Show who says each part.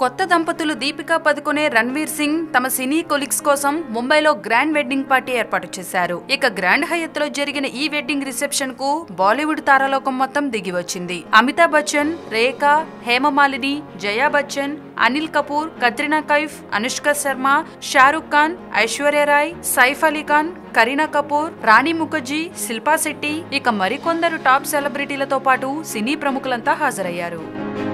Speaker 1: కొత్త దంపతులు దీపికా పదుకొనే రణ్వీర్ సింగ్ తమ సినీ కొలీగ్స్ కోసం ముంబైలో గ్రాండ్ వెడ్డింగ్ పార్టీ ఏర్పాటు చేశారు. ఇక గ్రాండ్ హయత్ లో జరిగిన ఈ వెడ్డింగ్ రిసెప్షన్ కు బాలీవుడ్ తారాలోకం మొత్తం దిగి వచ్చింది. అమితాబ్ బచ్చన్, రేఖా, హేమమాలిని, జయా బచ్చన్, అనిల్ కపూర్, కత్రినా కైఫ్, అనుష్క శర్మ, షారుఖ్ ఖాన్, ఐశ్వర్య రాయ్, సైఫ్ అలీ ఖాన్, కరీనా కపూర్, రాణి ముఖర్జీ, శిల్పా శెట్టి, ఇక మరికొందరు టాప్ సెలబ్రిటీలతో పాటు సినీ ప్రముఖులంతా హాజరయ్యారు.